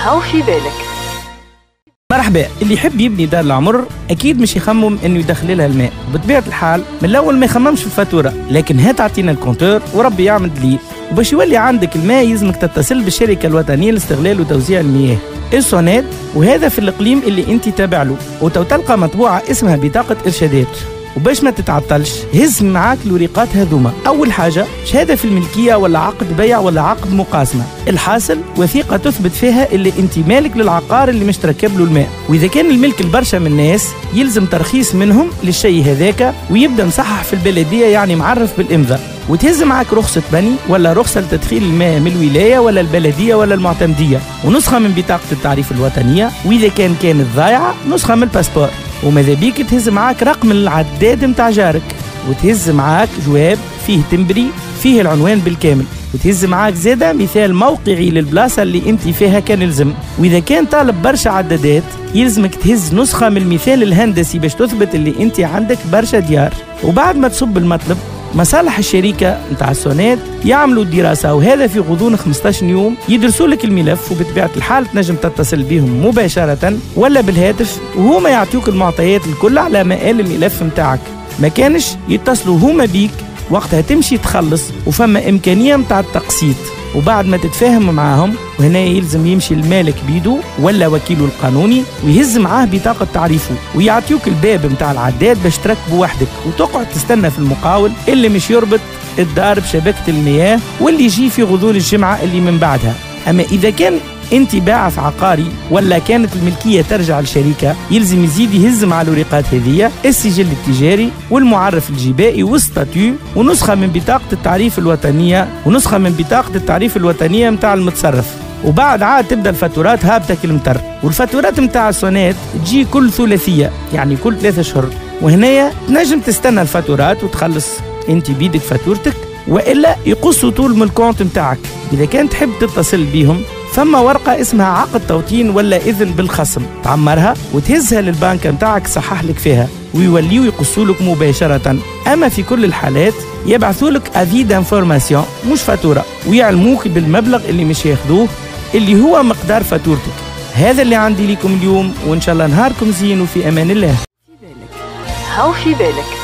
هاو في بالك. مرحبا. اللي يحب يبني دار العمر اكيد مش يخمم انه يدخل لها الماء، بطبيعه الحال من الاول ما يخممش في الفاتوره، لكن هات اعطينا الكونتور وربي يعمل دليل. وباش يولي عندك الماء يلزمك تتصل بالشركه الوطنيه لاستغلال وتوزيع المياه السوناد، وهذا في الاقليم اللي انت تابع له، وتلقى مطبوعه اسمها بطاقه ارشادات. وباش ما تتعطلش هز معاك الوريقات هذوما. اول حاجه شهاده في الملكيه ولا عقد بيع ولا عقد مقاسمه، الحاصل وثيقه تثبت فيها اللي انت مالك للعقار اللي مش تركب له الماء. واذا كان الملك البرشا من الناس يلزم ترخيص منهم للشيء هذاك ويبدا مصحح في البلديه، يعني معرف بالامضاء. وتهز معاك رخصة بني ولا رخصة لتدخيل الماء من الولاية ولا البلدية ولا المعتمدية، ونسخة من بطاقة التعريف الوطنية، وإذا كانت ضايعة نسخة من الباسبور. وماذا بيك تهز معاك رقم العداد متاع جارك، وتهز معاك جواب فيه تمبري فيه العنوان بالكامل، وتهز معاك زادة مثال موقعي للبلاصة اللي انت فيها كان يلزم. وإذا كان طالب برشا عدادات يلزمك تهز نسخة من المثال الهندسي باش تثبت اللي انت عندك برشا ديار. وبعد ما تصب المطلب مصالح الشركة نتاع السوناد يعملوا الدراسة، وهذا في غضون 15 يوم يدرسوا لك الملف، وبطبيعة الحال تنجم تتصل بهم مباشرة ولا بالهاتف، وهما يعطيوك المعطيات الكل على مقال الملف نتاعك. ما كانش يتصلوا هما بيك وقتها تمشي تخلص، وفما إمكانية نتاع التقسيط. وبعد ما تتفاهم معاهم، وهنا يلزم يمشي المالك بيدو ولا وكيله القانوني ويهز معاه بطاقة تعريفه، ويعطيوك الباب متاع العداد باش تركبه وحدك، وتقعد تستنى في المقاول اللي مش يربط الدار بشبكة المياه واللي يجي في غضون الجمعة اللي من بعدها. أما إذا كان انت باعث عقاري ولا كانت الملكية ترجع للشركة، يلزم يزيد يهز مع الورقات هذه السجل التجاري والمعرف الجبائي والستاتيو، ونسخة من بطاقة التعريف الوطنية، ونسخة من بطاقة التعريف الوطنية متاع المتصرف. وبعد عاد تبدا الفاتورات هابطة كالمطر. والفاتورات متاع السونات تجي كل ثلاثية، يعني كل 3 أشهر. وهنايا تنجم تستنى الفاتورات وتخلص انت بيدك فاتورتك، والا يقصوا طول من الكونت متاعك. اذا كان تحب تتصل بيهم ثم ورقة اسمها عقد توطين ولا إذن بالخصم، تعمرها وتهزها للبنك متاعك صحح لك فيها، ويوليوا يقصوا لك مباشرة. أما في كل الحالات يبعثوا لك أفي دانفورماسيون مش فاتورة، ويعلموك بالمبلغ اللي مش ياخذوه اللي هو مقدار فاتورتك. هذا اللي عندي لكم اليوم، وإن شاء الله نهاركم زين وفي أمان الله. هاو في بالك.